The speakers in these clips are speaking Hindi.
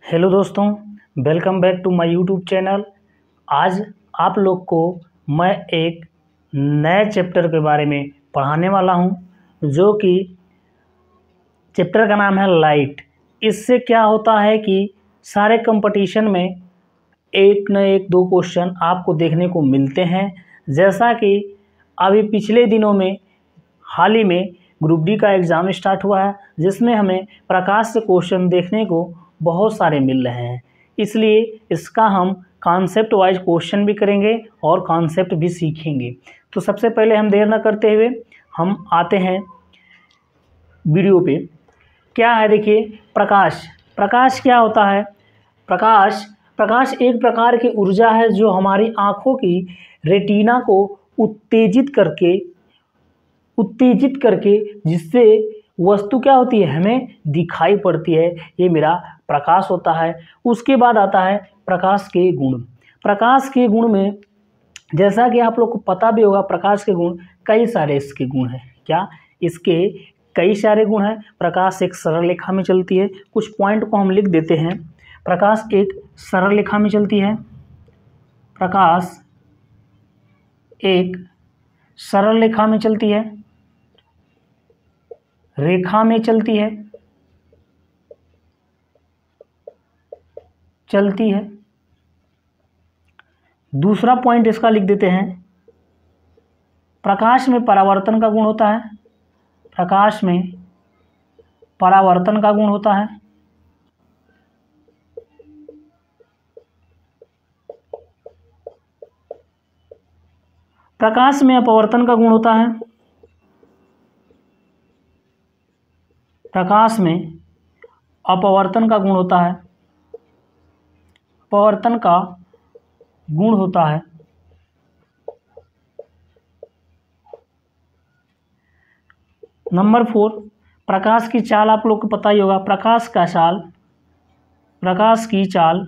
हेलो दोस्तों, welcome back to my YouTube channel. आज आप लोग को मैं एक नए चैप्टर के बारे में पढ़ाने वाला हूं, जो कि चैप्टर का नाम है लाइट। इससे क्या होता है कि सारे कंपटीशन में एक न एक दो क्वेश्चन आपको देखने को मिलते हैं। जैसा कि अभी पिछले दिनों में हाल ही में ग्रुप डी का एग्ज़ाम स्टार्ट हुआ है, जिसमें हमें प्रकाश से क्वेश्चन देखने को बहुत सारे मिल रहे हैं। इसलिए इसका हम कॉन्सेप्ट वाइज क्वेश्चन भी करेंगे और कॉन्सेप्ट भी सीखेंगे। तो सबसे पहले हम देर न करते हुए हम आते हैं वीडियो पे। क्या है देखिए, प्रकाश। प्रकाश क्या होता है? प्रकाश एक प्रकार की ऊर्जा है जो हमारी आँखों की रेटिना को उत्तेजित करके जिससे वस्तु क्या होती है, हमें दिखाई पड़ती है। ये मेरा प्रकाश होता है। उसके बाद आता है प्रकाश के गुण। प्रकाश के गुण में जैसा कि आप लोग को पता भी होगा, प्रकाश के गुण कई सारे इसके गुण हैं। क्या इसके कई सारे गुण हैं। प्रकाश एक सरल रेखा में चलती है। कुछ पॉइंट को हम लिख देते हैं। प्रकाश एक सरल रेखा में चलती है। प्रकाश एक सरल रेखा में चलती है। दूसरा पॉइंट इसका लिख देते हैं, प्रकाश में परावर्तन का गुण होता है। प्रकाश में परावर्तन का गुण होता है। प्रकाश में अपवर्तन का गुण होता है। प्रकाश में अपवर्तन का गुण होता है। अपवर्तन का गुण होता है। नंबर 4, प्रकाश की चाल आप लोग को पता ही होगा। प्रकाश की चाल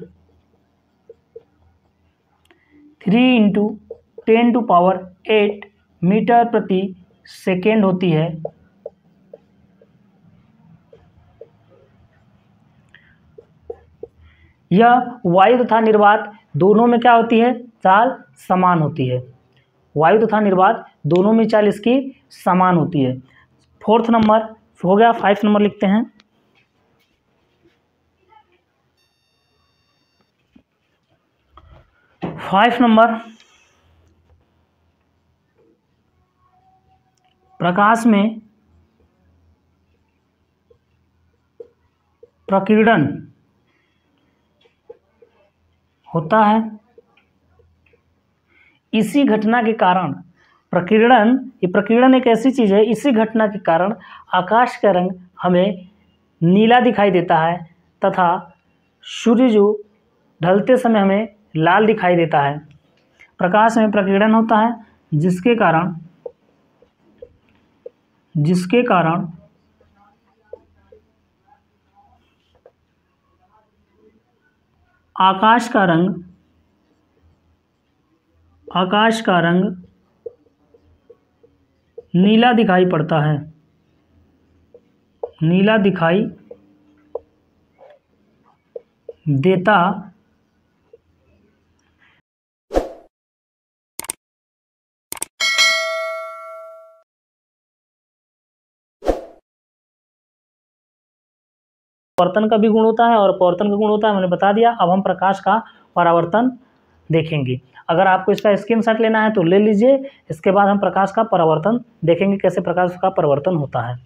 3 × 10⁸ मीटर प्रति सेकेंड होती है। यह वायु तथा निर्वात दोनों में क्या होती है? चाल समान होती है। वायु तथा निर्वात दोनों में चाल इसकी समान होती है। 4th नंबर हो गया। 5th नंबर लिखते हैं। फाइव नंबर, प्रकाश में प्रकीर्णन होता है। इसी घटना के कारण प्रकीर्णन एक ऐसी चीज है, इसी घटना के कारण आकाश का रंग हमें नीला दिखाई देता है तथा सूर्य जो ढलते समय हमें लाल दिखाई देता है। प्रकाश में प्रकीर्णन होता है, जिसके कारण आकाश का रंग नीला दिखाई पड़ता है। नीला दिखाई देता परावर्तन का भी गुण होता है और अपवर्तन का गुण होता है, मैंने बता दिया। अब हम प्रकाश का परावर्तन देखेंगे। अगर आपको इसका स्क्रीनशॉट लेना है तो ले लीजिए। इसके बाद हम प्रकाश का परावर्तन देखेंगे, कैसे प्रकाश का परावर्तन होता है।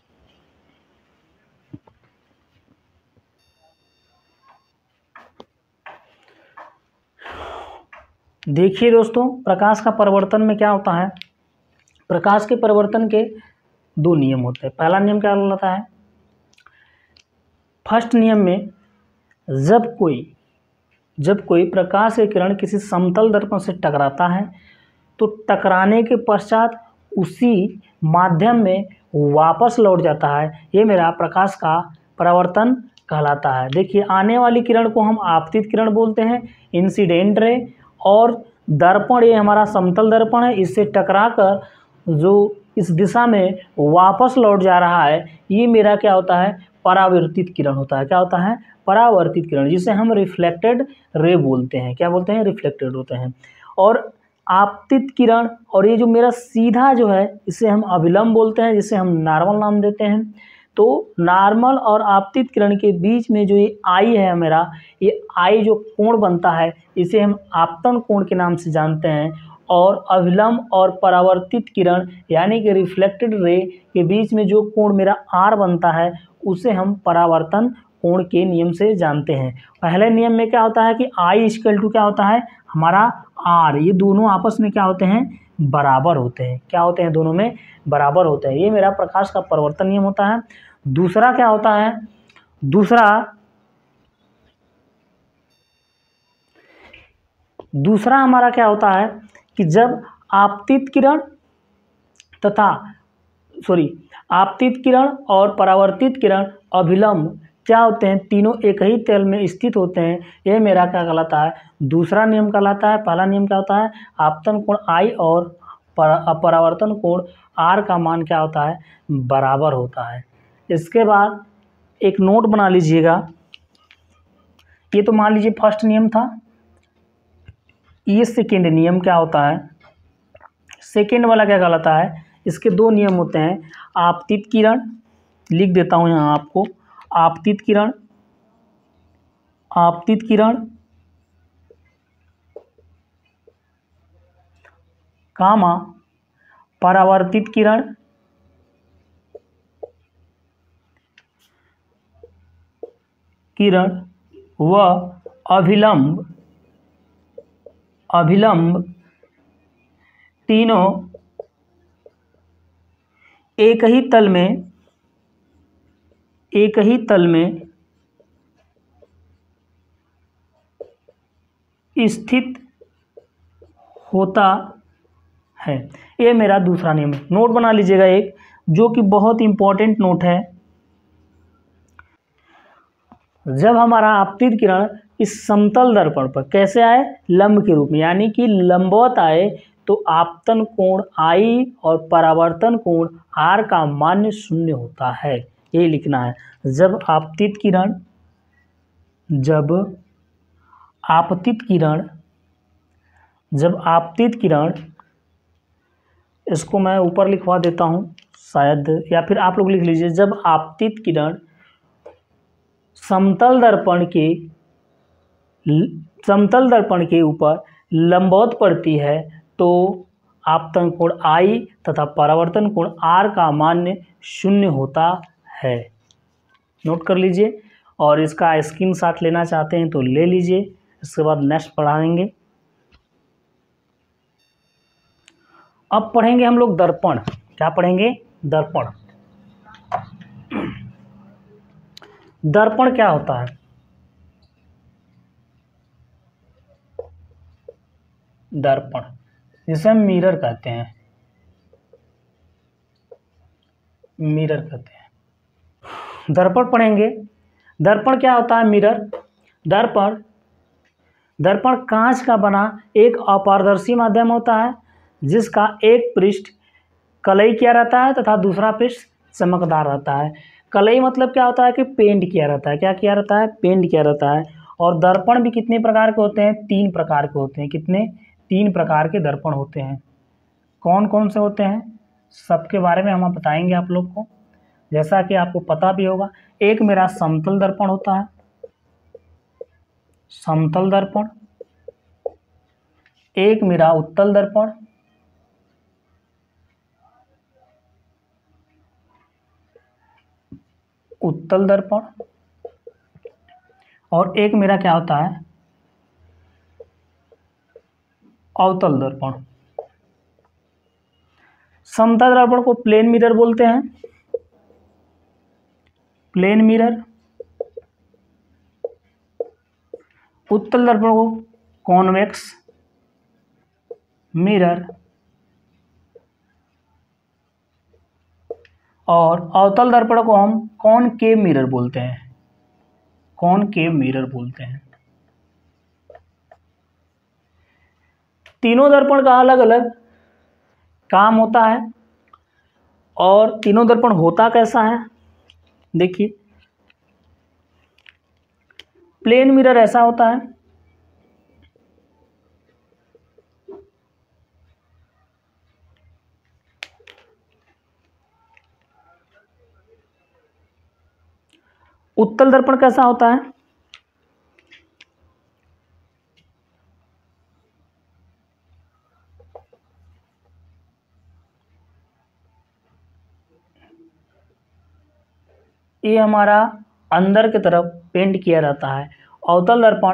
देखिए दोस्तों, प्रकाश का परावर्तन में क्या होता है। प्रकाश के परावर्तन के 2 नियम होते हैं। पहला नियम क्या होता है? फर्स्ट नियम में जब कोई प्रकाश के किरण किसी समतल दर्पण से टकराता है तो टकराने के पश्चात उसी माध्यम में वापस लौट जाता है। ये मेरा प्रकाश का परावर्तन कहलाता है। देखिए, आने वाली किरण को हम आपतित किरण बोलते हैं, इंसिडेंट रे, और दर्पण ये हमारा समतल दर्पण है, इससे टकराकर जो इस दिशा में वापस लौट जा रहा है, ये मेरा क्या होता है? परावर्तित किरण होता है। क्या होता है? परावर्तित किरण, जिसे हम रिफ्लेक्टेड रे बोलते हैं। क्या बोलते हैं? रिफ्लेक्टेड होते हैं। और आपतित किरण, और ये जो मेरा सीधा जो है इसे हम अभिलंब बोलते हैं, जिसे हम नॉर्मल नाम देते हैं। तो नॉर्मल और आपतित किरण के बीच में जो ये आई है मेरा, ये आई जो कोण बनता है इसे हम आपतन कोण के नाम से जानते हैं। और अभिलंब और परावर्तित किरण यानी कि रिफ्लेक्टेड रे के बीच में जो कोण मेरा आर बनता है उसे हम परावर्तन कोण के नियम से जानते हैं। पहले नियम में क्या होता है कि आई इक्वल टू क्या होता है हमारा आर, ये दोनों आपस में क्या होते हैं? बराबर होते हैं। क्या होते हैं? दोनों में बराबर होते हैं। ये मेरा प्रकाश का परावर्तन नियम होता है। दूसरा क्या होता है? दूसरा हमारा क्या होता है कि जब आपतित किरण और परावर्तित किरण अभिलंब क्या होते हैं? तीनों एक ही तल में स्थित होते हैं। यह मेरा क्या कहलाता है? दूसरा नियम कहलाता है। पहला नियम क्या होता है? आपतन कोण आई और परावर्तन कोण आर का मान क्या होता है? बराबर होता है। इसके बाद एक नोट बना लीजिएगा। ये तो मान लीजिए फर्स्ट नियम था। ये सेकेंड नियम क्या होता है? सेकेंड वाला क्या कहलाता है? इसके दो नियम होते हैं। आपतित किरण, लिख देता हूं यहाँ आपको, आपतित किरण कामा परावर्तित किरण व अभिलंब तीनों एक ही तल में स्थित होता है। ये मेरा दूसरा नियम है। नोट बना लीजिएगा एक, जो कि बहुत इंपॉर्टेंट नोट है। जब हमारा आपतित किरण इस समतल दर्पण पर कैसे आए? लंब के रूप में, यानी कि लंबवत आए, तो आपतन कोण आई और परावर्तन कोण आर का मान 0 होता है। यही लिखना है। जब आपतित किरण, इसको मैं ऊपर लिखवा देता हूं शायद, या फिर आप लोग लिख लीजिए। जब आपतित किरण समतल दर्पण के ऊपर लंबवत पड़ती है तो आपतन कोण आई तथा परावर्तन कोण आर का मान 0 होता है। नोट कर लीजिए, और इसका स्क्रीनशॉट लेना चाहते हैं तो ले लीजिए। इसके बाद नेक्स्ट पढ़ाएंगे। अब पढ़ेंगे हम लोग दर्पण। क्या पढ़ेंगे? दर्पण। दर्पण क्या होता है? दर्पण, जिसे हम मिरर कहते हैं। दर्पण पढ़ेंगे। दर्पण क्या होता है? मिरर। दर्पण कांच का बना एक अपारदर्शी माध्यम होता है, जिसका एक पृष्ठ कलई किया रहता है तथा दूसरा पृष्ठ चमकदार रहता है। कलई मतलब क्या होता है कि पेंट किया रहता है। क्या किया रहता है? पेंट किया रहता है। और दर्पण भी कितने प्रकार के होते हैं? 3 प्रकार के होते हैं। कितने? 3 प्रकार के दर्पण होते हैं। कौन कौन से होते हैं? सबके बारे में हम बताएंगे आप लोग को, जैसा कि आपको पता भी होगा। एक मेरा समतल दर्पण होता है, समतल दर्पण। एक मेरा उत्तल दर्पण, उत्तल दर्पण। और एक मेरा क्या होता है? अवतल दर्पण। समतल दर्पण को प्लेन मिरर बोलते हैं, प्लेन मिरर। उत्तल दर्पण को कॉन्वेक्स मिरर, और अवतल दर्पण को हम कॉनकेव मिरर बोलते हैं। कॉनकेव मिरर बोलते हैं। तीनों दर्पण का अलग अलग काम होता है। और तीनों दर्पण होता कैसा है? देखिए, प्लेन मिरर ऐसा होता है उत्तल दर्पण कैसा होता है? ये हमारा अंदर की तरफ पेंट किया रहता है। अवतल दर्पण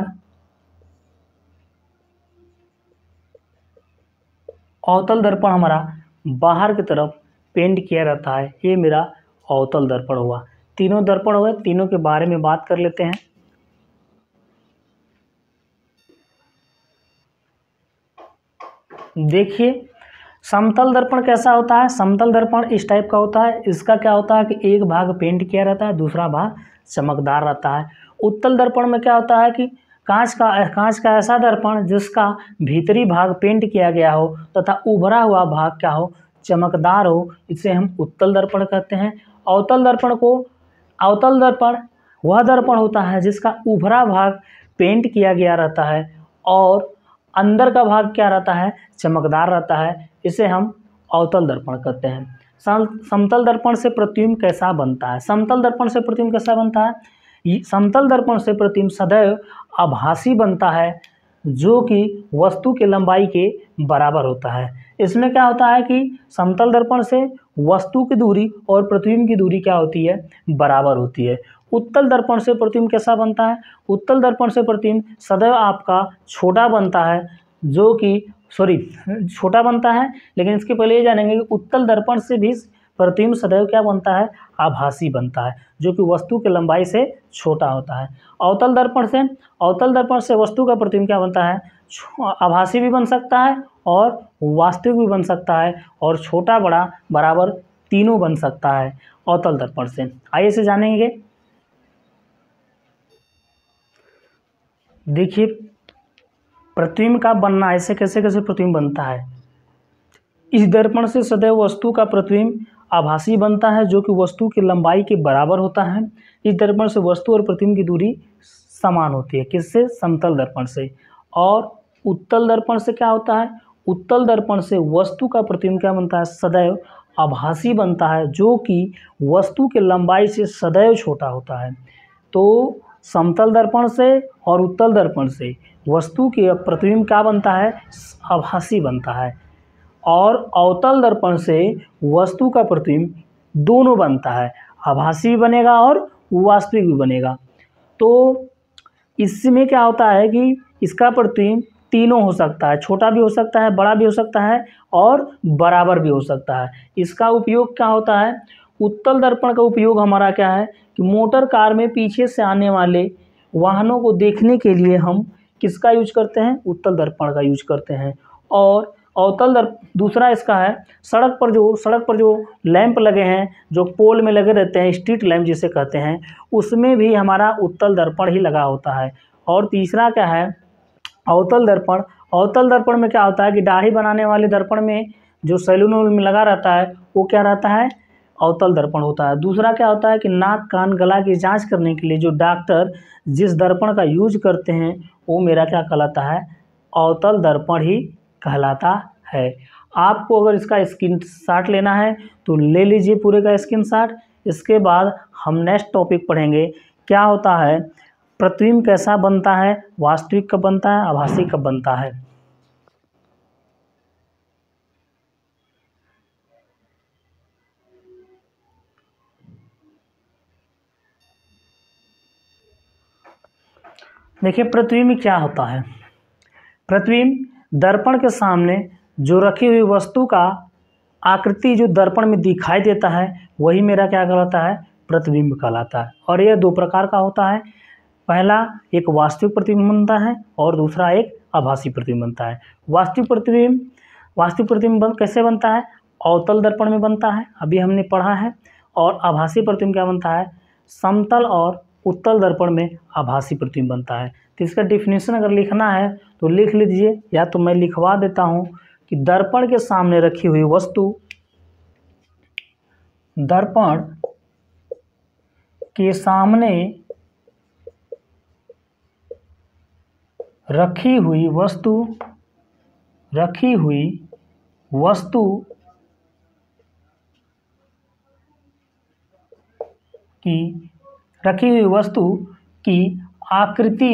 हमारा बाहर की तरफ पेंट किया रहता है। ये मेरा अवतल दर्पण हुआ। तीनों दर्पण हुए, तीनों के बारे में बात कर लेते हैं। देखिए समतल दर्पण कैसा होता है। समतल दर्पण इस टाइप का होता है। इसका क्या होता है कि एक भाग पेंट किया रहता है, दूसरा भाग चमकदार रहता है। उत्तल दर्पण में क्या होता है कि कांच का ऐसा दर्पण जिसका भीतरी भाग पेंट किया गया हो तथा उभरा हुआ भाग क्या हो, चमकदार हो, इसे हम उत्तल दर्पण कहते हैं। अवतल दर्पण वह दर्पण होता है जिसका उभरा भाग पेंट किया गया रहता है और अंदर का भाग क्या रहता है, चमकदार रहता है। इसे हम अवतल दर्पण कहते हैं। समतल दर्पण से प्रतिबिंब कैसा बनता है? समतल दर्पण से प्रतिबिंब कैसा बनता है? समतल दर्पण से प्रतिबिंब सदैव आभासी बनता है जो कि वस्तु की लंबाई के बराबर होता है। इसमें क्या होता है कि समतल दर्पण से वस्तु की दूरी और प्रतिबिंब की दूरी क्या होती है, बराबर होती है। उत्तल दर्पण से प्रतिबिंब कैसा बनता है? उत्तल दर्पण से प्रतिबिंब सदैव आपका छोटा बनता है जो कि छोटा बनता है। लेकिन इसके पहले ये जानेंगे कि उत्तल दर्पण से भी प्रतिबिंब सदैव क्या बनता है, आभासी बनता है जो कि वस्तु की लंबाई से छोटा होता है। अवतल दर्पण से वस्तु का प्रतिबिंब क्या बनता है, आभासी भी बन सकता है और वास्तविक भी बन सकता है और छोटा बड़ा बराबर तीनों बन सकता है अवतल दर्पण से। आइए इसे जानेंगे। देखिए प्रतिबिंब का बनना, ऐसे कैसे कैसे प्रतिबिंब बनता है। इस दर्पण से सदैव वस्तु का प्रतिबिंब आभासी बनता है जो कि वस्तु की लंबाई के बराबर होता है। इस दर्पण से वस्तु और प्रतिबिंब की दूरी समान होती है। किससे? समतल दर्पण से। और उत्तल दर्पण से क्या होता है? उत्तल दर्पण से वस्तु का प्रतिबिंब क्या बनता है, सदैव आभासी बनता है जो कि वस्तु की लंबाई से सदैव छोटा होता है। तो समतल दर्पण से और उत्तल दर्पण से वस्तु के प्रतिबिंब क्या बनता है, आभासी बनता है। और अवतल दर्पण से वस्तु का प्रतिबिंब दोनों बनता है, आभासी भी बनेगा और वास्तविक भी बनेगा। तो इसमें क्या होता है कि इसका प्रतिबिंब तीनों हो सकता है, छोटा भी हो सकता है, बड़ा भी हो सकता है और बराबर भी हो सकता है। इसका उपयोग क्या होता है? उत्तल दर्पण का उपयोग हमारा क्या है कि मोटर कार में पीछे से आने वाले वाहनों को देखने के लिए हम किसका यूज करते हैं, उत्तल दर्पण का यूज करते हैं। और अवतल दर्पण दूसरा इसका है, सड़क पर जो लैंप लगे हैं, जो पोल में लगे रहते हैं, स्ट्रीट लैंप जिसे कहते हैं, उसमें भी हमारा उत्तल दर्पण ही लगा होता है। और तीसरा क्या है, अवतल दर्पण। अवतल दर्पण में क्या होता है कि दाढ़ी बनाने वाले दर्पण में जो सैलून में लगा रहता है वो क्या रहता है, अवतल दर्पण होता है। दूसरा क्या होता है कि नाक कान गला की जांच करने के लिए जो डॉक्टर जिस दर्पण का यूज करते हैं वो मेरा क्या कहलाता है, अवतल दर्पण ही कहलाता है। आपको अगर इसका स्क्रीनशॉट लेना है तो ले लीजिए पूरे का स्क्रीनशॉट। इसके बाद हम नेक्स्ट टॉपिक पढ़ेंगे क्या होता है, प्रतिबिंब कैसा बनता है, वास्तविक कब बनता है, आभासी कब बनता है। देखिए प्रतिबिंब क्या होता है। प्रतिबिंब दर्पण के सामने जो रखी हुई वस्तु का आकृति जो दर्पण में दिखाई देता है वही मेरा क्या कहलाता है, प्रतिबिंब कहलाता है। और यह दो प्रकार का होता है, पहला एक वास्तविक प्रतिबिंब बनता है और दूसरा एक आभासी प्रतिबिंब बनता है। वास्तविक प्रतिबिंब कैसे बनता है, अवतल दर्पण में बनता है, अभी हमने पढ़ा है। और आभासी प्रतिबिंब क्या बनता है, समतल और उत्तल दर्पण में आभासी प्रतिबिंब बनता है। तो इसका डिफिनीशन अगर लिखना है तो लिख लीजिए, या तो मैं लिखवा देता हूँ कि दर्पण के सामने रखी हुई वस्तु, दर्पण के सामने रखी हुई वस्तु की आकृति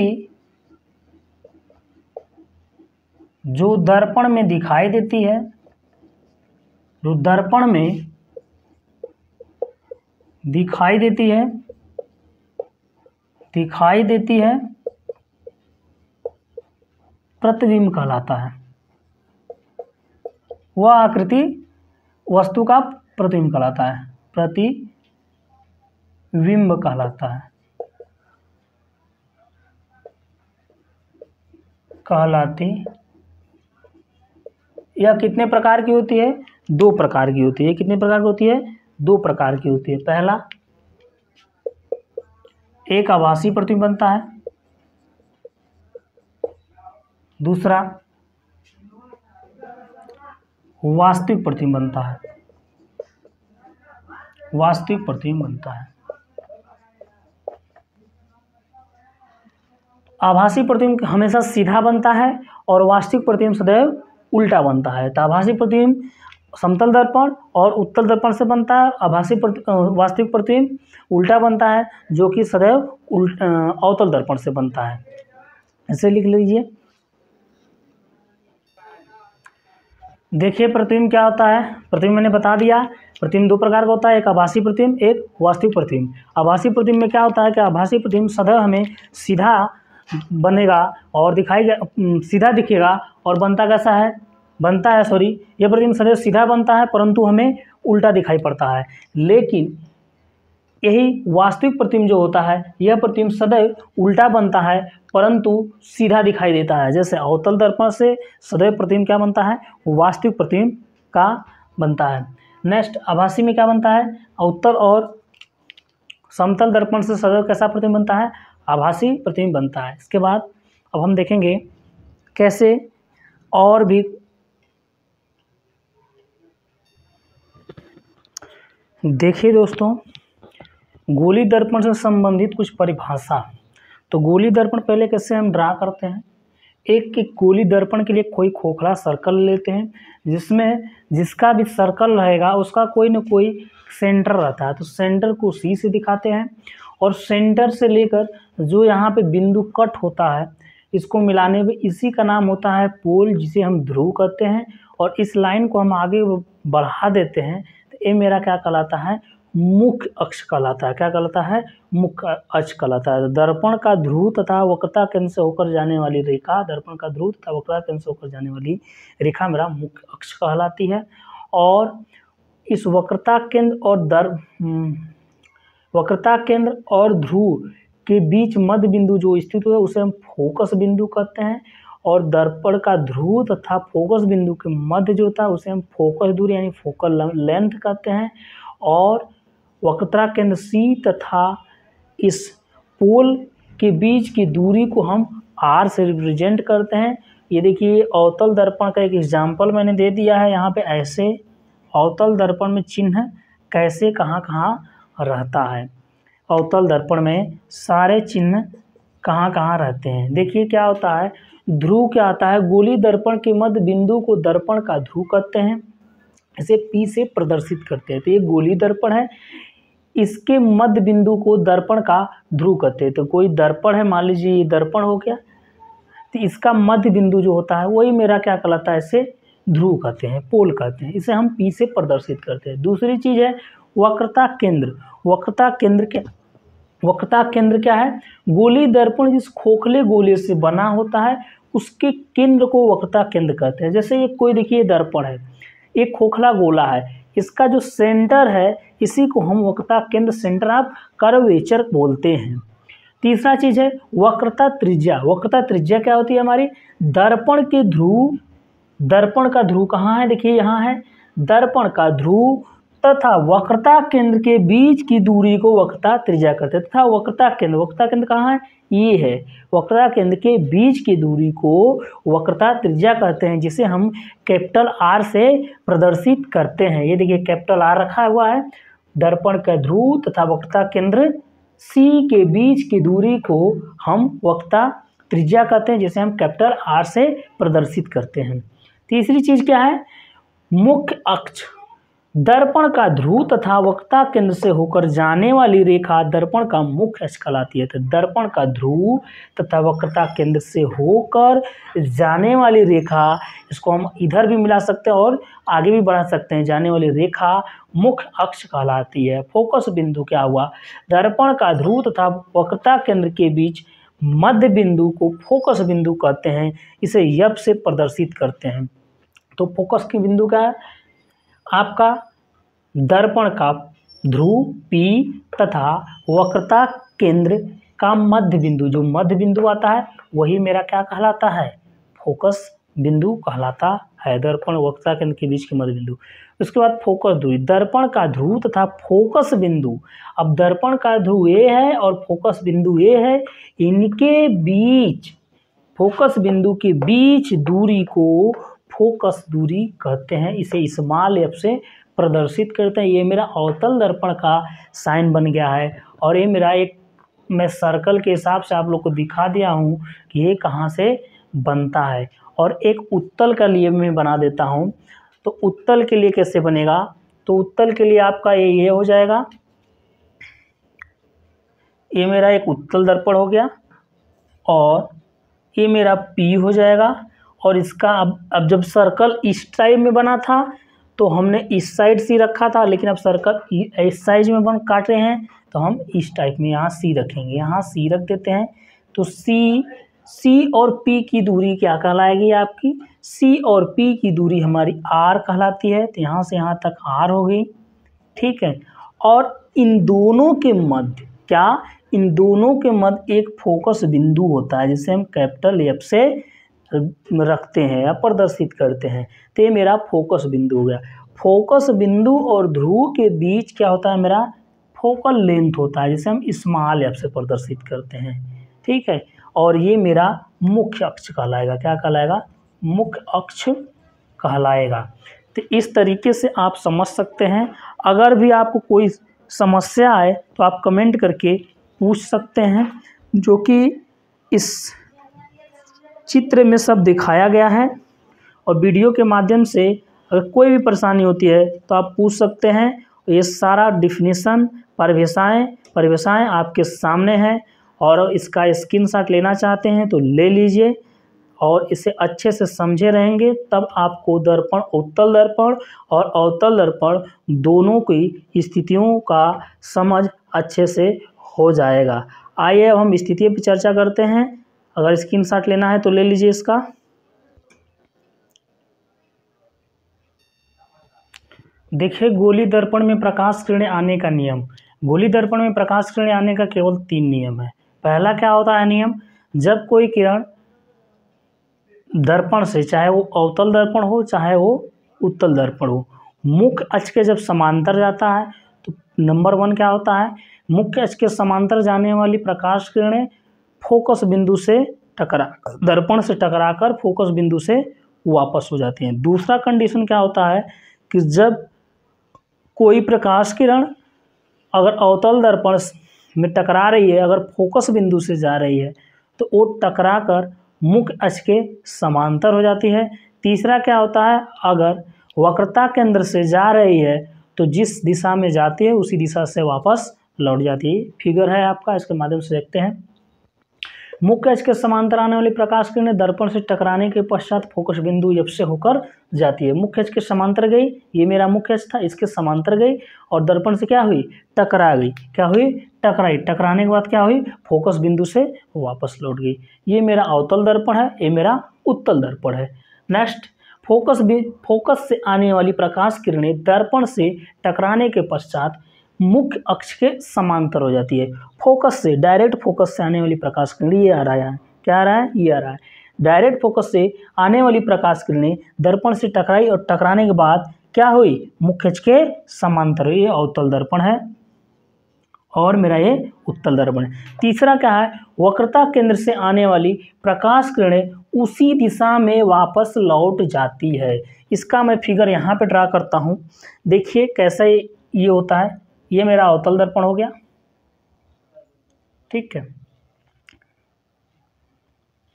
जो दर्पण में दिखाई देती है, जो दर्पण में दिखाई देती है प्रतिबिंब कहलाता है। वह आकृति वस्तु का प्रतिबिंब कहलाता है, प्रतिबिंब कहलाता है, कहलाती। यह कितने प्रकार की होती है? 2 प्रकार की होती है। कितने प्रकार की होती है? 2 प्रकार की होती है। पहला, एक आभासी प्रतिबिंब बनता है, दूसरा वास्तविक प्रतिबिंब बनता है। वास्तविक प्रतिबिंब बनता है। आभासी प्रतिबिंब हमेशा सीधा बनता है और वास्तविक प्रतिबिंब सदैव उल्टा बनता है। तो आभासी प्रतिबिंब समतल दर्पण और उत्तल दर्पण से बनता है। वास्तविक प्रतिबिंब उल्टा बनता है, जो कि सदैव अवतल दर्पण से बनता है। ऐसे लिख लीजिए। देखिए प्रतिबिंब क्या होता है। प्रतिबिंब मैंने बता दिया। प्रतिबिंब 2 प्रकार का होता है, एक आभासी प्रतिबिंब, एक वास्तविक प्रतिबिंब। आभासी प्रतिबिंब में क्या होता है कि आभासी प्रतिबिंब सदैव हमें सीधा बनेगा और सीधा दिखेगा और बनता कैसा है? यह प्रतिबिंब सदैव सीधा बनता है परंतु हमें उल्टा दिखाई पड़ता है। लेकिन यही वास्तविक प्रतिबिंब जो होता है, यह प्रतिबिंब सदैव उल्टा बनता है परंतु सीधा दिखाई देता है। जैसे अवतल दर्पण से सदैव प्रतिबिंब क्या बनता है? वास्तविक प्रतिबिंब का बनता है। नेक्स्ट, आभासी में क्या बनता है? अवतल और समतल दर्पण से सदैव कैसा प्रतिबिंब बनता है? आभासी प्रतिबिंब बनता है। इसके बाद अब हम देखेंगे कैसे और भी देखिए दोस्तों, गोली दर्पण से संबंधित कुछ परिभाषा। तो गोली दर्पण पहले कैसे हम ड्रा करते हैं। एक गोली दर्पण के लिए कोई खोखला सर्कल लेते हैं, जिसका भी सर्कल रहेगा उसका कोई न कोई सेंटर रहता है। तो सेंटर को सी से दिखाते हैं और सेंटर से लेकर जो यहाँ पे बिंदु कट होता है, इसको मिलाने में इसी का नाम होता है पोल, जिसे हम ध्रुव कहते हैं। और इस लाइन को हम आगे बढ़ा देते हैं तो ये मेरा क्या कहलाता है? मुख्य अक्ष कहलाता है। क्या कहलाता है? मुख्य अक्ष कहलाता है। दर्पण का ध्रुव तथा वक्रता केंद्र से होकर जाने वाली रेखा, दर्पण का ध्रुव तथा वक्रता केंद्र से होकर जाने वाली रेखा मेरा मुख्य अक्ष कहलाती है। और इस वक्रता केंद्र और ध्रुव के बीच मध्य बिंदु जो स्थित है उसे हम फोकस बिंदु कहते हैं। और दर्पण का ध्रुव तथा फोकस बिंदु के मध्य जो होता है उसे हम फोकस दूरी यानी फोकल लेंथ कहते हैं। और वक्रता केंद्र सी तथा इस पोल के बीच की दूरी को हम आर से रिप्रेजेंट करते हैं। ये देखिए, अवतल दर्पण का एक एग्जाम्पल मैंने दे दिया है यहाँ पे। ऐसे अवतल दर्पण में चिन्ह कैसे कहाँ कहाँ रहता है। अवतल दर्पण में सारे चिन्ह कहाँ कहाँ रहते हैं। देखिए क्या होता है, ध्रुव क्या आता है? गोली दर्पण के मध्य बिंदु को दर्पण का ध्रुव कहते हैं। इसे P से प्रदर्शित करते हैं। तो ये गोली दर्पण है, इसके मध्य बिंदु को दर्पण का ध्रुव कहते हैं। तो कोई दर्पण है, मान लीजिए ये दर्पण हो गया, तो इसका मध्य बिंदु जो होता है वही मेरा क्या कहलाता है? इसे ध्रुव कहते हैं, पोल कहते हैं। इसे हम P से प्रदर्शित करते हैं। दूसरी चीज है वक्रता केंद्र। वक्रता केंद्र क्या है? गोली दर्पण जिस खोखले गोले से बना होता है उसके केंद्र को वक्रता केंद्र कहते हैं। जैसे ये कोई देखिए दर्पण है, एक खोखला गोला है, इसका जो सेंटर है इसी को हम वक्रता केंद्र, सेंटर ऑफ कर्वेचर बोलते हैं। तीसरा चीज है वक्रता त्रिज्या। वक्रता त्रिज्या क्या होती है हमारी? दर्पण का ध्रुव कहाँ है? देखिए यहाँ है, दर्पण का ध्रुव तथा वक्रता केंद्र के बीच की दूरी को वक्रता त्रिज्या कहते हैं। तथा वक्रता केंद्र कहाँ है? ये है। वक्रता केंद्र के बीच की दूरी को वक्रता त्रिज्या कहते हैं, जिसे हम कैपिटल आर से प्रदर्शित करते हैं। ये देखिए कैपिटल आर रखा हुआ है। दर्पण का ध्रुव तथा वक्रता केंद्र सी के बीच की दूरी को हम वक्रता त्रिज्या कहते हैं, जिसे हम कैपिटल आर से प्रदर्शित करते हैं। तीसरी चीज क्या है, मुख्य अक्ष, दर्पण का ध्रुव तथा वक्रता केंद्र से होकर जाने वाली रेखा दर्पण का मुख्य अक्ष कहलाती है। तो दर्पण का ध्रुव तथा वक्रता केंद्र से होकर जाने वाली रेखा, इसको हम इधर भी मिला सकते हैं और आगे भी बढ़ा सकते हैं, जाने वाली रेखा मुख्य अक्ष कहलाती है। फोकस बिंदु क्या हुआ, दर्पण का ध्रुव तथा वक्रता केंद्र के बीच मध्य बिंदु को फोकस बिंदु कहते हैं, इसे यप से प्रदर्शित करते हैं। तो फोकस की बिंदु क्या है, आपका दर्पण का ध्रुव P तथा वक्रता केंद्र का मध्य बिंदु, जो मध्य बिंदु आता है वही मेरा क्या कहलाता है, फोकस बिंदु कहलाता है। दर्पण वक्रता केंद्र के बीच के मध्य बिंदु। उसके बाद फोकस दूरी, दर्पण का ध्रुव तथा फोकस बिंदु, अब दर्पण का ध्रुव A है और फोकस बिंदु A है, इनके बीच, फोकस बिंदु के बीच दूरी को फोकस दूरी कहते हैं, इसे स्मॉल एफ से प्रदर्शित करते हैं। ये मेरा अवतल दर्पण का साइन बन गया है और ये मेरा एक, मैं सर्कल के हिसाब से आप लोग को दिखा दिया हूँ कि ये कहाँ से बनता है। और एक उत्तल का लिए मैं बना देता हूँ। तो उत्तल के लिए कैसे बनेगा, तो उत्तल के लिए आपका ये हो जाएगा, ये मेरा एक उत्तल दर्पण हो गया और ये मेरा P हो जाएगा। और इसका अब जब सर्कल इस टाइप में बना था तो हमने इस साइड C रखा था, लेकिन अब सर्कल इस साइज में काट रहे हैं तो हम इस टाइप में यहाँ C रखेंगे, यहाँ C रख देते हैं। तो C और P की दूरी क्या कहलाएगी आपकी, C और P की दूरी हमारी R कहलाती है। तो यहाँ से यहाँ तक R हो गई, ठीक है। और इन दोनों के मध्य क्या, इन दोनों के मध्य एक फोकस बिंदु होता है, जिसे हम कैपिटल F से रखते हैं या प्रदर्शित करते हैं। तो ये मेरा फोकस बिंदु हो गया। फोकस बिंदु और ध्रुव के बीच क्या होता है, मेरा फोकल लेंथ होता है, जिसे हम स्मॉल एफ से प्रदर्शित करते हैं, ठीक है। और ये मेरा मुख्य अक्ष कहलाएगा, क्या कहलाएगा, मुख्य अक्ष कहलाएगा। तो इस तरीके से आप समझ सकते हैं। अगर भी आपको कोई समस्या आए तो आप कमेंट करके पूछ सकते हैं, जो कि इस चित्र में सब दिखाया गया है। और वीडियो के माध्यम से अगर कोई भी परेशानी होती है तो आप पूछ सकते हैं। ये सारा डिफिनीशन, परिभाषाएं आपके सामने है और इसका स्क्रीनशॉट लेना चाहते हैं तो ले लीजिए और इसे अच्छे से समझे रहेंगे, तब आपको दर्पण, उत्तल दर्पण और अवतल दर्पण दोनों की स्थितियों का समझ अच्छे से हो जाएगा। आइए अब हम स्थितियों पर चर्चा करते हैं। अगर स्क्रीनशॉट लेना है तो ले लीजिए इसका। देखिए, गोली दर्पण में प्रकाश किरणें आने का नियम। गोली दर्पण में प्रकाश किरणें आने का केवल 3 नियम है। पहला क्या होता है नियम, जब कोई किरण दर्पण से, चाहे वो अवतल दर्पण हो चाहे वो उत्तल दर्पण हो, मुख्य अक्ष के जब समांतर जाता है तो नंबर 1 क्या होता है, मुख्य अक्ष के समांतर जाने वाली प्रकाश किरणें फोकस बिंदु से दर्पण से टकराकर फोकस बिंदु से वापस हो जाती हैं। दूसरा कंडीशन क्या होता है कि जब कोई प्रकाश किरण अगर अवतल दर्पण में टकरा रही है, अगर फोकस बिंदु से जा रही है तो वो टकराकर मुख्य अक्ष के समांतर हो जाती है। तीसरा क्या होता है, अगर वक्रता केंद्र से जा रही है तो जिस दिशा में जाती है उसी दिशा से वापस लौट जाती है। फिगर है आपका, इसके माध्यम से देखते हैं। मुख्य अक्ष के समांतर आने वाली प्रकाश किरणें दर्पण से टकराने के पश्चात फोकस बिंदु F से होकर जाती है। मुख्य अक्ष के समांतर गई, ये मेरा मुख्य अक्ष था, इसके समांतर गई और दर्पण से क्या हुई, टकरा गई। क्या हुई, टकराई। टकराने के बाद क्या हुई, फोकस बिंदु से वापस लौट गई। ये मेरा अवतल दर्पण है, ये मेरा उत्तल दर्पण है। नेक्स्ट, फोकस से आने वाली प्रकाश किरणें दर्पण से टकराने के पश्चात मुख्य अक्ष के समांतर हो जाती है। फोकस से, डायरेक्ट फोकस से आने वाली प्रकाश किरण, ये आ रहा है, क्या आ रहा है, ये आ रहा है। डायरेक्ट फोकस से आने वाली प्रकाश किरणें दर्पण से टकराई और टकराने के बाद क्या हुई, मुख्य अक्ष के समांतर। ये अवतल दर्पण है और मेरा ये उत्तल दर्पण है। तीसरा क्या है, वक्रता केंद्र से आने वाली प्रकाश किरणें उसी दिशा में वापस लौट जाती है। इसका मैं फिगर यहाँ पे ड्रा करता हूँ, देखिए कैसा ये होता है। ये मेरा अवतल दर्पण हो गया, ठीक है।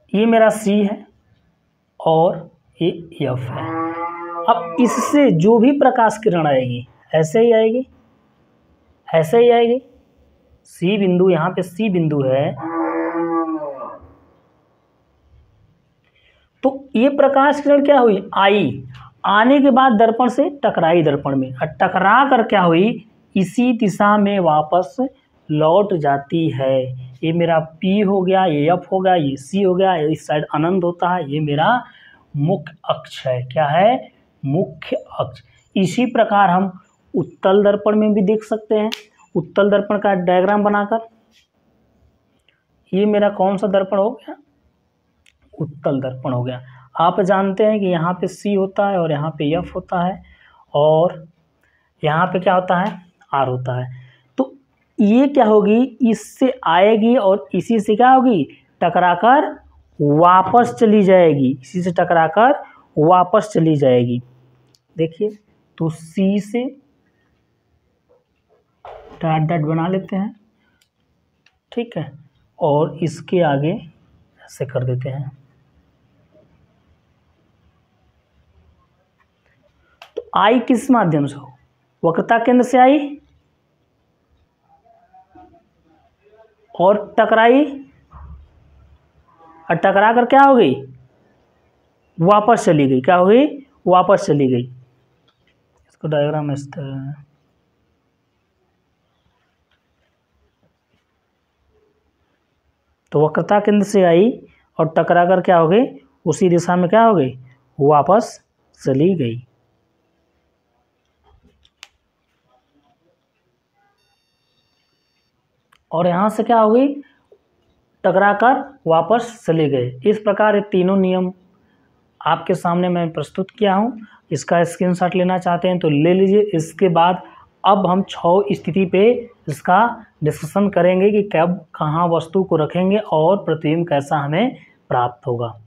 ये मेरा सी है और ये एफ है। अब इससे जो भी प्रकाश किरण आएगी ऐसे ही आएगी, ऐसे ही आएगी। सी बिंदु, यहाँ पे सी बिंदु है, तो ये प्रकाश किरण क्या हुई, आई, आने के बाद दर्पण से टकराई दर्पण में, और टकरा कर क्या हुई, इसी दिशा में वापस लौट जाती है। ये मेरा P हो गया, ये F हो गया, ये C हो गया, इस साइड अनंत होता है। ये मेरा मुख्य अक्ष है। क्या है, मुख्य अक्ष। इसी प्रकार हम उत्तल दर्पण में भी देख सकते हैं। उत्तल दर्पण का डायग्राम बनाकर, ये मेरा कौन सा दर्पण हो गया, उत्तल दर्पण हो गया। आप जानते हैं कि यहाँ पे C होता है और यहाँ पे F होता है और यहाँ पे क्या होता है, R होता है। तो ये क्या होगी, इससे आएगी और इसी से क्या होगी, टकराकर वापस चली जाएगी, इसी से टकराकर वापस चली जाएगी। देखिए, तो C से डॉट डॉट बना लेते हैं, ठीक है, और इसके आगे ऐसे कर देते हैं। तो आई किस माध्यम से हो, वक्रता केंद्र से आई और टकराई, और टकरा कर क्या हो गई, वापस चली गई। क्या हो गई, वापस चली गई। इसको डायग्राम इस तरह है। तो वक्रता केंद्र से आई और टकरा कर क्या हो गई, उसी दिशा में क्या हो गई, वापस चली गई। और यहाँ से क्या हो गई, टकराकर वापस चले गए। इस प्रकार ये तीनों नियम आपके सामने मैं प्रस्तुत किया हूँ। इसका स्क्रीनशॉट लेना चाहते हैं तो ले लीजिए। इसके बाद अब हम 6 स्थिति पे इसका डिस्कशन करेंगे कि कब कहाँ वस्तु को रखेंगे और प्रतिबिंब कैसा हमें प्राप्त होगा।